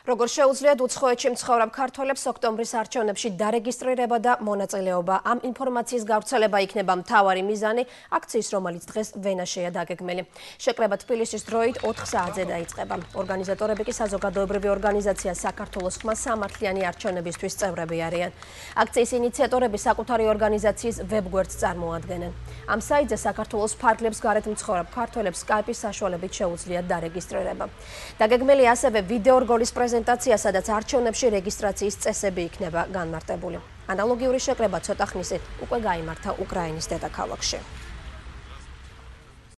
Როგორ შეუძლიათ უცხოეთში მცხოვრებ ქართველებს ოქტომბრის არჩევნებში დარეგისტრირება და მონაწილეობა. Ამ ინფორმაციის გავრცელება იქნება მთავარი მიზანი აქციის, რომელიც დღეს ვენაშია დაგეგმილი. შეკრება თბილისის დროით 4 საათზე დაიწყება. ორგანიზატორები კი საზოგადოებრივი ორგანიზაცია საქართველოს ხმა სამართლიანი არჩევნებისთვის წევრები არიან. აქციის ინიციატორები საკუთარი ორგანიზაციის ვებგვერდს წარმოადგენენ. Ამ საიტზე საქართველოს ფარგლებს გარეთ მცხოვრებ ქართველებს Skype-ის საშუალებით შეუძლიათ დარეგისტრირება. დაგეგმილი ასევე ვიდეო რგოლის პრეზენტაცია, სადაც არჩევნებში რეგისტრაციის წესები იქნება განმარტებული. ანალოგიური შეკრება ცოტა ხნისით უკვე გაიმართა უკრაინის დედაქალაქში.